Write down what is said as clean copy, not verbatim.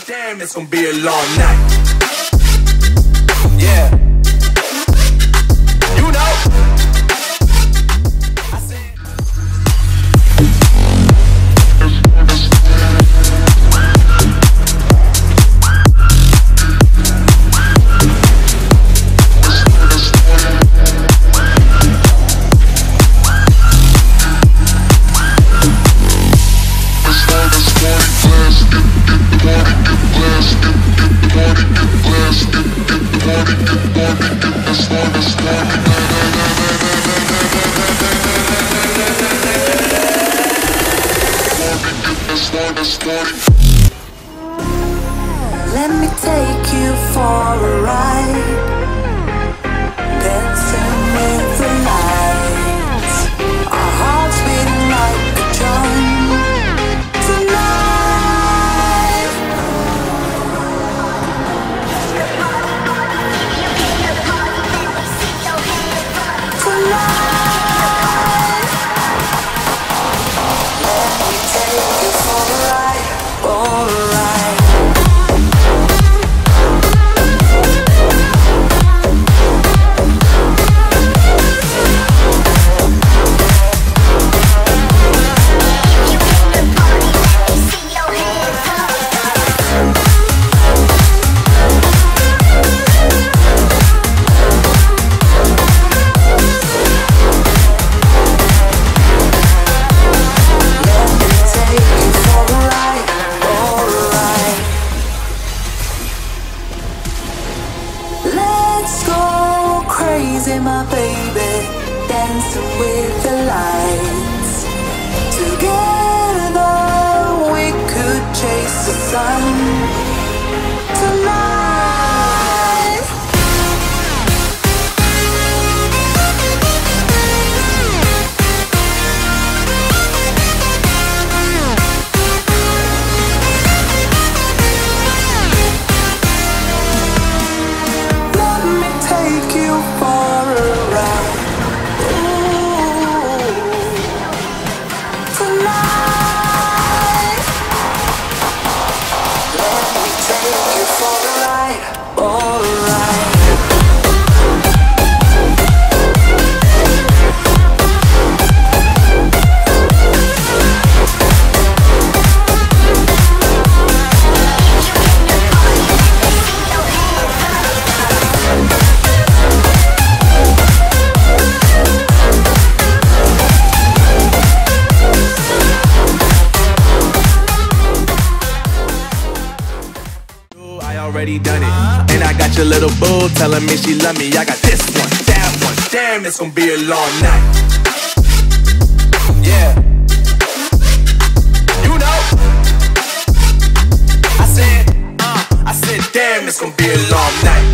Damn, it's gonna be a long night. Yeah. You know. I said. Let me take you for a ride, dancing with the lights, our hearts beating like a drum tonight. Tonight, let me take you for a ride, for a ride. My baby, dancing with the lights. Together we could chase the sun tonight. Let me take you for a ride. Ooh, tonight. Let me take you for a ride, for a ride. Already done it, and I got your little boo telling me she love me. I got this one, that one. Damn, it's gonna be a long night. Yeah. You know. I said, damn, it's gonna be a long night.